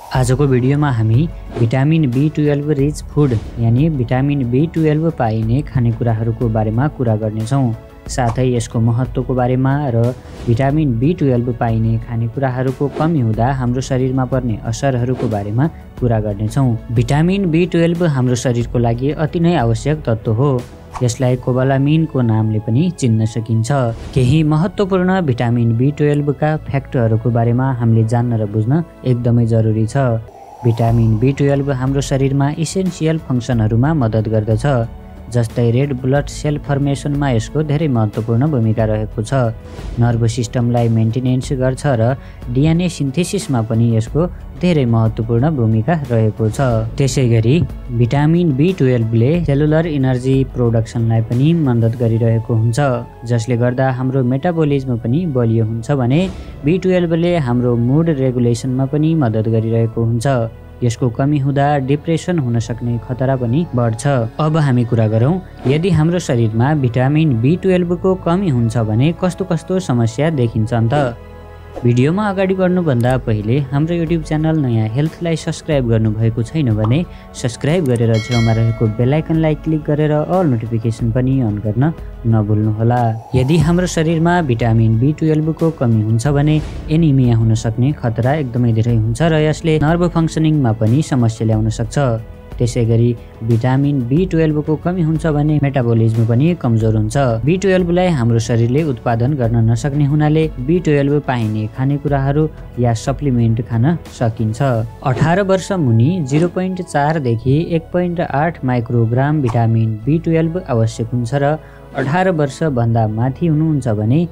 आजको भिडियोमा हामी भिटामिन B12 रिच फुड यानी भिटामिन B12 पाइने खानेकुराहरूको बारेमा कुरा गर्नेछौँ। साथै यसको महत्त्वको बारेमा र भिटामिन B12 पाइने खानेकुराहरूको कमी हुँदा हाम्रो शरीरमा पर्ने असरहरूको बारेमा कुरा गर्नेछौँ। भिटामिन B12 हाम्रो शरीरको लागि अति नै आवश्यक तत्त्व हो। यसलाई कोबालामिनको नामले पनि चिन्न सकिन्छ। केही महत्त्वपूर्ण भिटामिन B12 का फ्याक्टरहरूको बारेमा हामीले जान्न र बुझ्न एकदमै जरुरी छ। भिटामिन B12 हाम्रो शरीरमा इसेन्सियल फङ्सनहरूमा मद्दत गर्दछ, जस्तै रेड ब्लड सेल फर्मेसनमा यसको धेरै महत्त्वपूर्ण भूमिका रहेको छ। नर्भ सिस्टमलाई मेन्टेनेन्स गर्छ र DNA सिन्थेसिसमा पनि यसको धेरै महत्त्वपूर्ण भूमिका रहेको छ। त्यसैगरी भिटामिन B12 ले सेलुलर इनर्जी प्रोडक्सनलाई पनि मद्दत गरिरहेको हुन्छ, जसले गर्दा हाम्रो मेटाबोलिज्म पनि बलियो हुन्छ भने B12 ले हाम्रो मुड रेगुलेसनमा पनि मद्दत गरिरहेको हुन्छ। यसको कमी हुँदा डिप्रेसन हुन सक्ने खतरा पनि बढ्छ। अब हामी कुरा गरौँ, यदि हाम्रो शरीरमा भिटामिन B12 को कमी हुन्छ भने कस्तो कस्तो समस्या देखिन्छ त। भिडियोमा अगाडि बढ्नुभन्दा पहिले हाम्रो युट्युब च्यानल नयाँ हेल्थलाई सब्सक्राइब गर्नुभएको छैन भने सब्सक्राइब गरेर छेउमा रहेको बेल आइकनलाई क्लिक गरेर अल नोटिफिकेसन पनि अन गर्न नभुल्नुहोला। यदि हाम्रो शरीरमा भिटामिन B12 को कमी हुन्छ भने एनिमिया हुन सक्ने खतरा एकदमै धेरै हुन्छ र यसले नर्भ फङ्सनिङमा पनि समस्या ल्याउन सक्छ। त्यसैगरी भिटामिन B12 को कमी हुन्छ भने मेटाबोलिज्म पनि कमजोर हुन्छ। B12 लाई हाम्रो शरीरले उत्पादन गर्न नसक्ने हुनाले B12 पाइने खानेकुराहरू या सप्लिमेन्ट खान सकिन्छ। 18 वर्ष मुनि 0.4 देखि 1.8 माइक्रोग्राम भिटामिन B12 आवश्यक हुन्छ र 18 वर्ष भन्दा माथि हुनुहुन्छ भने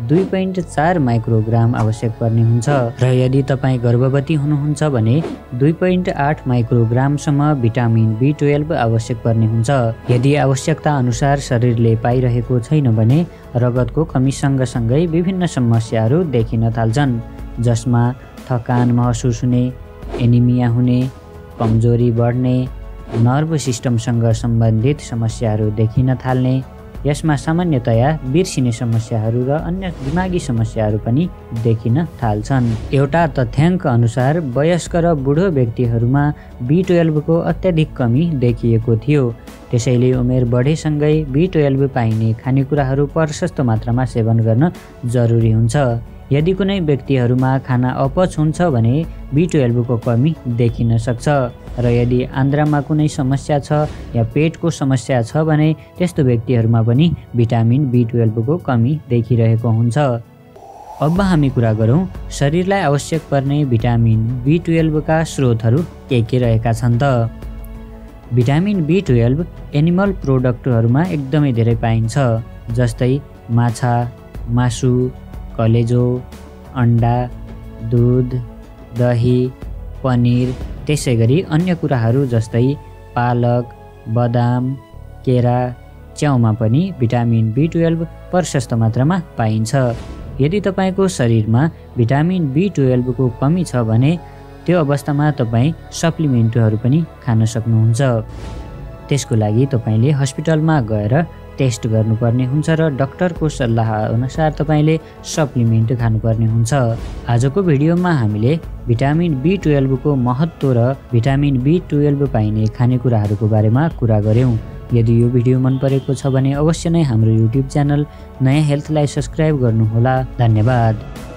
2.4 माइक्रोग्राम आवश्यक पर्ने हुन्छ र यदि तपाईँ गर्भवती हुनुहुन्छ भने 2.8 माइक्रोग्रामसम्म भिटामिन B12 आवश्यक पर्ने हुन्छ। यदि आवश्यकता अनुसार शरीरले पाइरहेको छैन भने रगतको कमी सँगसँगै विभिन्न समस्याहरू देखिन थाल्छन्, जसमा थकान महसुस हुने, एनिमिया हुने, कमजोरी बढ्ने, नर्भ सिस्टमसँग सम्बन्धित समस्याहरू देखिन थाल्ने, यसमा सामान्यतया बिर्सिने समस्याहरू र अन्य दिमागी समस्याहरू पनि देखिन थाल्छन्। एउटा तथ्याङ्क अनुसार वयस्क र बुढो व्यक्तिहरूमा B12 को अत्याधिक कमी देखिएको थियो। त्यसैले उमेर बढेसँगै B12 पाइने खानेकुराहरू प्रशस्त मात्रामा सेवन गर्न जरुरी हुन्छ। यदि कुनै व्यक्तिहरूमा खाना अपच हुन्छ भने B12 को कमी देखिन सक्छ र यदि आन्द्रामा कुनै समस्या छ या पेटको समस्या छ भने त्यस्तो व्यक्तिहरूमा पनि भिटामिन B12 को कमी देखिरहेको हुन्छ। अब हामी कुरा गरौँ शरीरलाई आवश्यक पर्ने भिटामिन B12 का स्रोतहरू के रहेका छन् त। भिटामिन B12 एनिमल प्रोडक्टहरूमा एकदमै धेरै पाइन्छ, जस्तै माछा, मासु, कलेजो, अन्डा, दुध, दही, पनिर, त्यसैगरी अन्य कुराहरू जस्तै पालक, बदाम, केरा, च्याउमा पनि भिटामिन B12 प्रशस्त मात्रामा पाइन्छ। यदि तपाईँको शरीरमा भिटामिन B12 को कमी छ भने त्यो अवस्थामा तपाईँ सप्लिमेन्टहरू पनि खान सक्नुहुन्छ। त्यसको लागि तपाईँले हस्पिटलमा गएर टेस्ट गर्नुपर्ने हुन्छ र डाक्टरको सल्लाह अनुसार तपाईँले सप्लिमेन्ट खानुपर्ने हुन्छ। आजको भिडियोमा हामीले भिटामिन B12 को महत्त्व र भिटामिन B12 पाइने खानेकुराहरूको बारेमा कुरा गऱ्यौँ। यदि यो भिडियो मन परेको छ भने अवश्य नै हाम्रो युट्युब च्यानल नयाँ हेल्थलाई सब्सक्राइब गर्नुहोला। धन्यवाद।